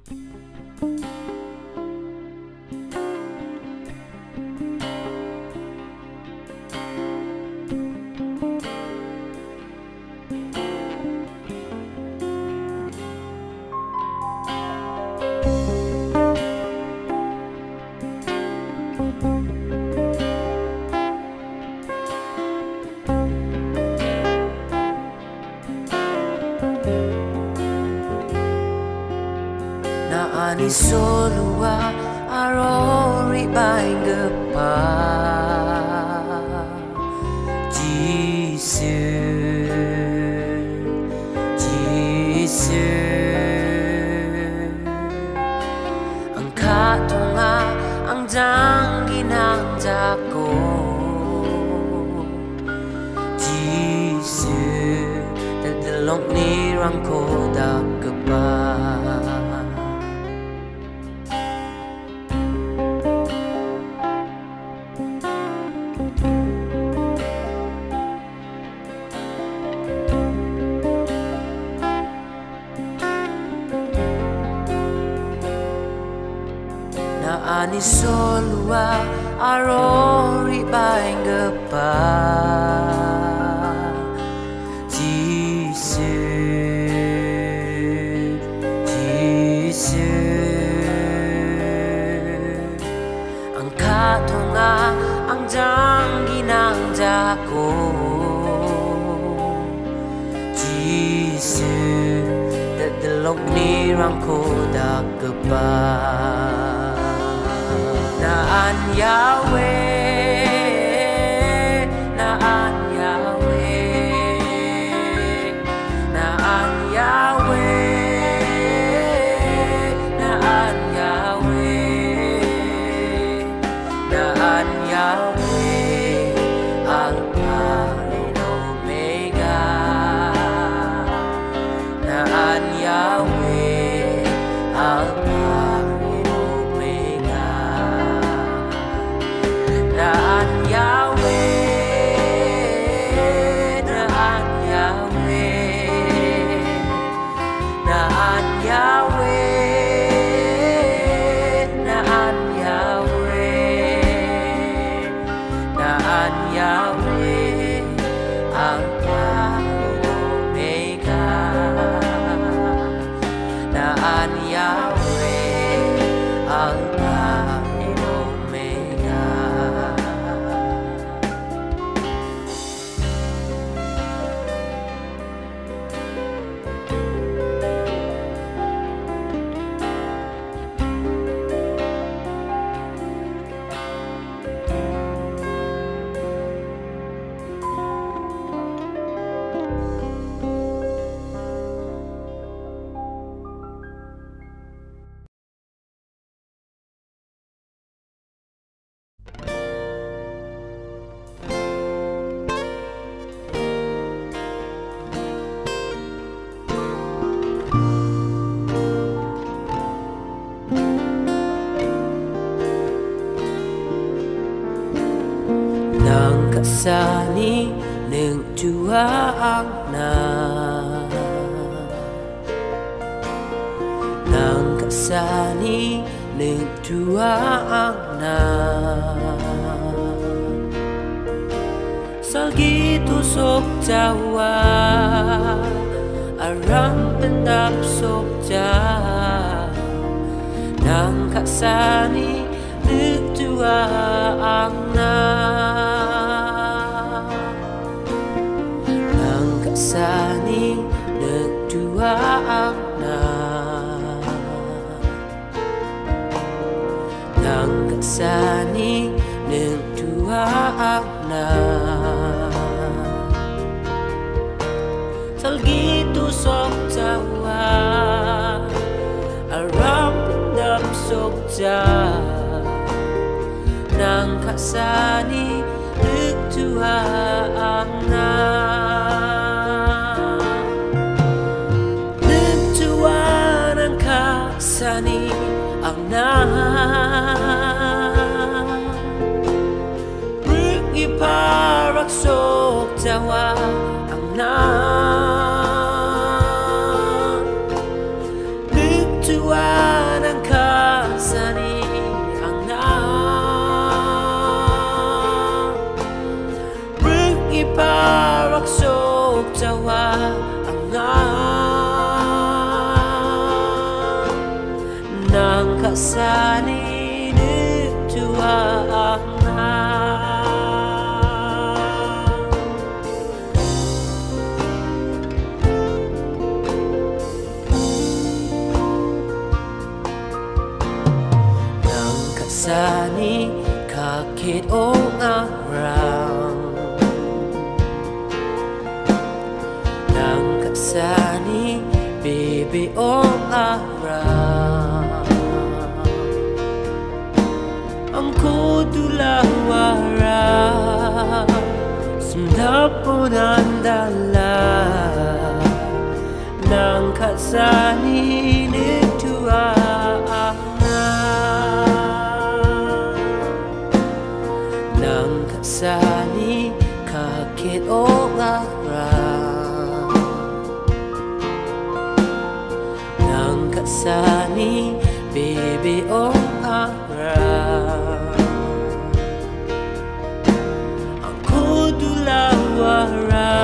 Ani solua arori bainggepa Jesus angkat tunga ang jangginang jako Jesus dadalong nirang ko daggepa Ani solua arori bainggepa Jesus angkat tunga ang jangginang jako Jesus dadalong nirang ko daggepa Naan Yahweh, Naan Yahweh, Naan Yahweh, Naan Yahweh, Naan Yahweh, Alpha and Omega, Naan Yahweh, Alpha. Naan Yahweh, Naan Yahweh, Naan Yahweh, Naan Yahweh, Naan Yahweh, Alpha and Omega, Naan Yahweh, Alpha. Nang kasani ng tuwaang na Nang kasani ng tuwaang na Salgito sok jawa Arang pendap sok jawa Nang kasani ng tuwaang na Sani nagduaang na Nang kasani nagduaang na Salgito sok jawa Aram pindam sok jawa Nang kasani nagduaang na Sani ang na Iparak sok jawa ang na Nagtuwa kasani nituang nang kasani kakit o ngarang nang kasani baby o ngarang ang kudulawara sumdapon ang dala nang kasani nituang nang kasani kakit o ngarang nang kasani baby o ngarang ang kudulawara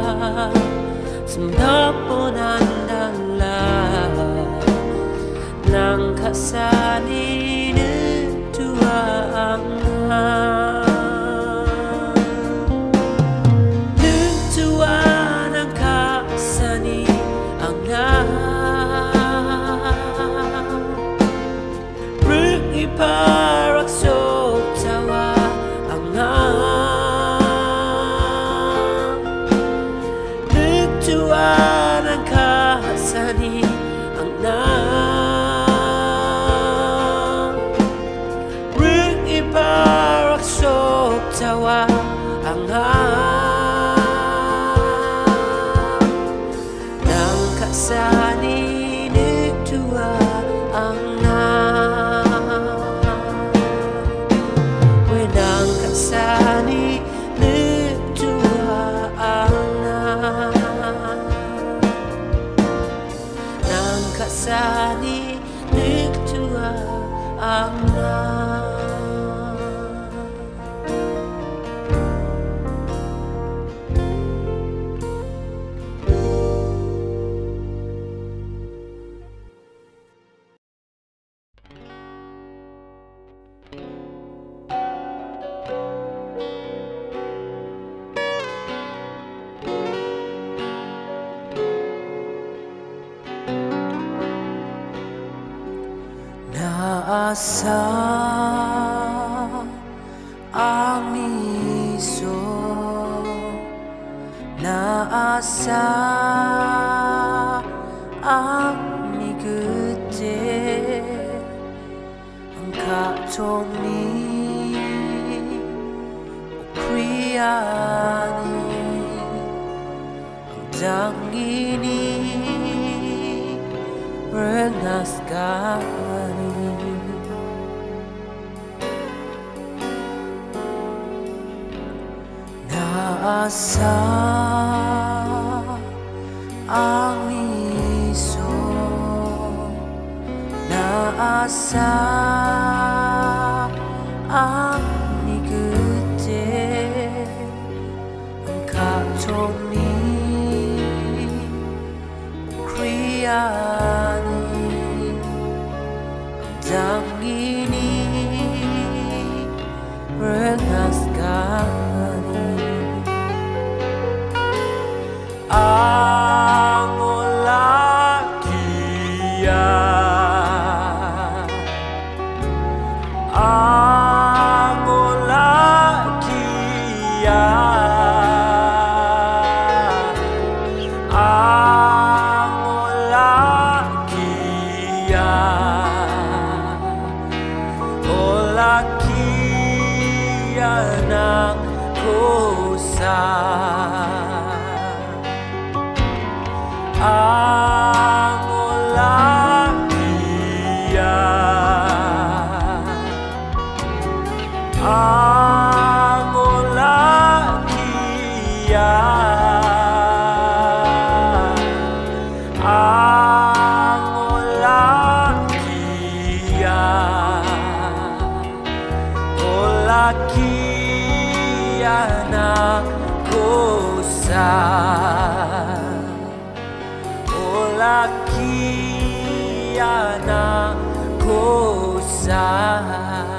sumdapon ang dala nang kasani nituang nituan ang kasani ang iparak sok tawa ang nituan ang kasani ang iparak sok tawa ang nang kasani nituan ang wenang kasani nituang nang kasani nituang naasa ang miso naasa ang migute ang katong ni ukriyani ang dangini renas gani naasa ang miso naasa ang migute ang katong ni ukriyani dangini renas gani ang ulakia ang ulakia ang ulakia ulakia ng kusa ang ulakia ang ulakia ang ulakia ulakia ng kusa ulakia ng kosa.